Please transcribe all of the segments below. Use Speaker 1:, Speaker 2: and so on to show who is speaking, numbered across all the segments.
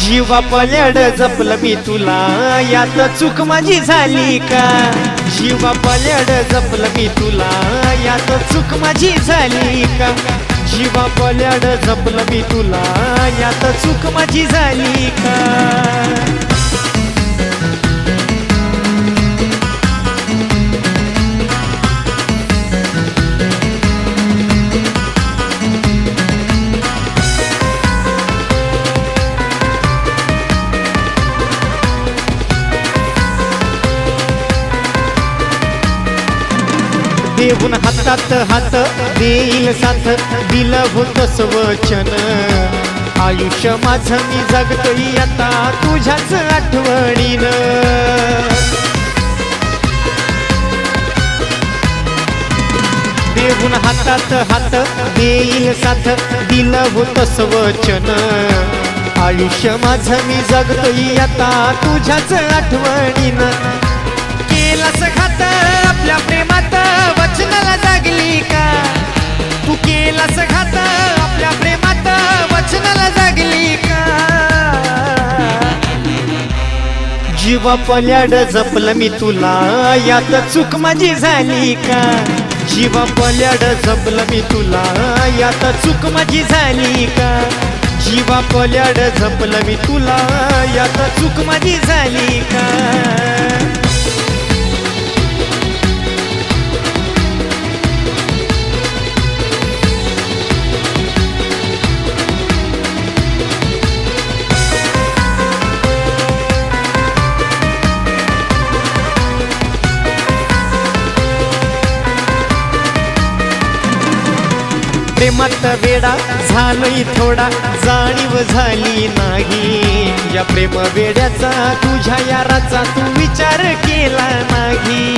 Speaker 1: जीवा पल्याड जपलं मी तुला, यात चूक माझी झाली का? जीवा पल्याड जपलं मी तुला, यात चूक माझी झाली का? जीवा पल्याड जपलं मी तुला, यात चूक माझी झाली का? देऊन हातात हात देईल साथ, दिलं होतंस वचन. आयुष्य माझं मी जगतोय आता तुझ्याच आठवणीनं. देऊन हातात हात देईल साथ, दिलं होतंस वचन. आयुष्य माझं मी जगतोय आता तुझ्याच आठवणीनं. केलास घात आपल्या प्रेमात, वचनाला जागली का? तू केलास घात आपल्या प्रेमात, वचनाला जागली का? जीवा पल्याड जपलं मी तुला, यात चूक माझी झाली का? जीवा पल्याड जपलं मी तुला, यात चूक माझी झाली का? जीवा पल्याड जपलं मी तुला, यात चूक माझी झाली का? प्रेमात वेडा झालोय थोडा, जाणीव झाली नाही. या प्रेम वेड्याचा तुझ्या याराचा तू विचार केला नाही.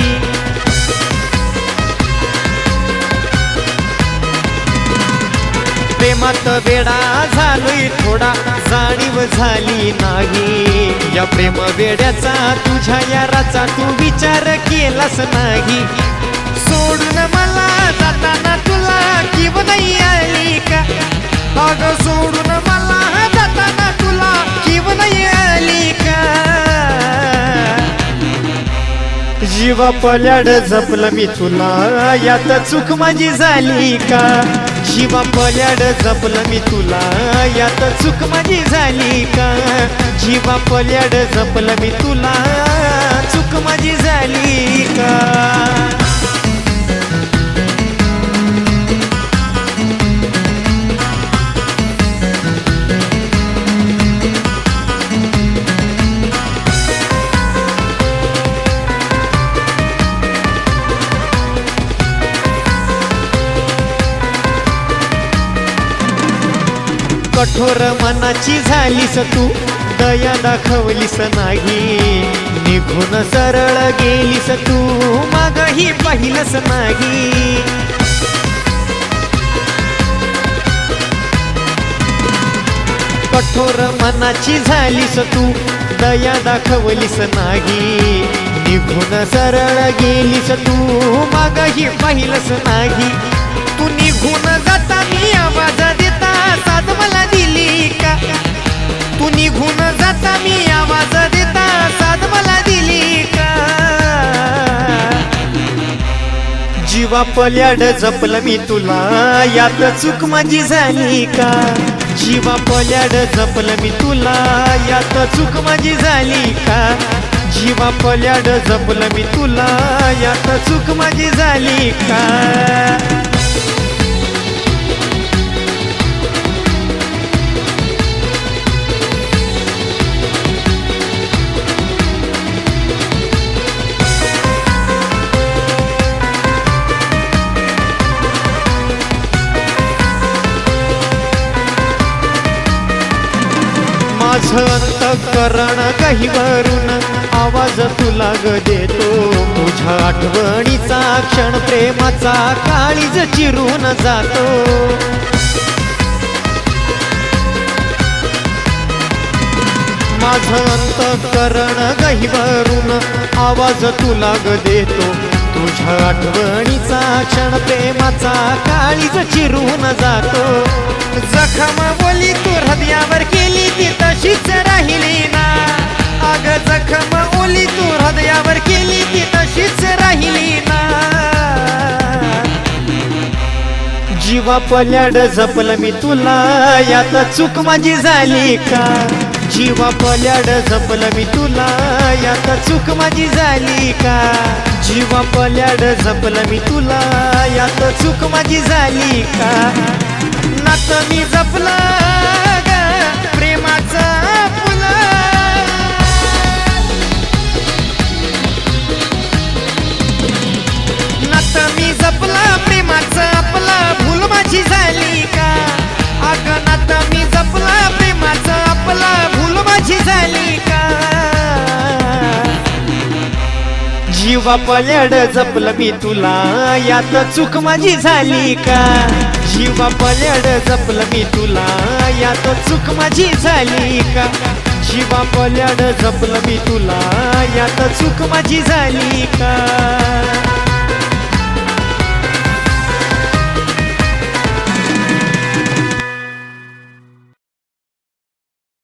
Speaker 1: प्रेमात वेडा झालोय थोडा, जाणीव झाली नाही. या प्रेम वेड्याचा तुझ्या याराचा तू विचार केलास नाही. सोडून मला जाताना तुला किव नाही आली का? अगं सोडून मला जाताना तुला किव नाही आली का? जीवा पल्याड जपलं मी तुला, यात चूक माझी झाली का? जीवा पल्याड जपलं मी तुला, यात चूक माझी झाली का? जीवा पल्याड जपलं मी तुला, चूक माझी झाली का? कठोर मनाची झालीस तू, दया दाखवलीस नाही. निघून सरळ गेलीस तू, मागही पाहिलंस नाही. कठोर मनाची झालीस तू, दया दाखवलीस नाही. निघून सरळ गेलीस तू, मागही पाहिलंस नाही. तू निघून जाता मी आवाज देता साथ मला दिली का? तू निघून जाता मी आवाज देता साथ मला दिली का? जीवा पल्याड जपलं मी तुला, यात चूक माझी झाली का? जीवा पल्याड जपलं मी तुला, यात चूक माझी झाली का? जीवा पल्याड जपलं मी तुला, यात चूक माझी झाली का? माझं अंतःकरण गहिवरून आवाज तुला ग देतो. तुझ्या आठवणीचा क्षण प्रेमाचा काळीज चिरून जातो. माझं अंतःकरण गहिवरून आवाज तुला ग देतो. तुझ्या आठवणीचा क्षण प्रेमाचा काळीज चिरून जातो. जखम बोली तू हृदयावर केली ती तशीच राहिली. राहिली ना अग जखम ओली तू हृदयावर केली ती तशीच राहिली ना जीवा पल्याड जपलं मी तुला यात चूक माझी झाली का जीवा पल्याड जपलं मी तुला यात चूक माझी झाली का जीवा पल्याड जपलं मी तुला यात चूक माझी झाली का नातं मी जपलं ग प्रेमाचं फुलं नातं मी जपलं प्रेमाचं आपलं भूल माझी झाली का अगं नातं मी जपलं प्रेमाचं आपलं भूल माझी झाली का जीवा पल्याड जपलं मी तुला यात चूक माझी झाली का जीवा पल्याड जपलं मी तुला यात चूक माझी झाली का जीवा पल्याड जपलं मी तुला यात चूक माझी झाली का